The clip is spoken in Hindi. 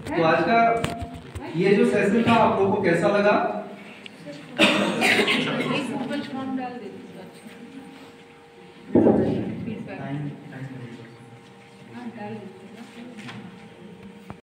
तो आज का ये जो सेशन था आप लोगों को कैसा लगा? डाल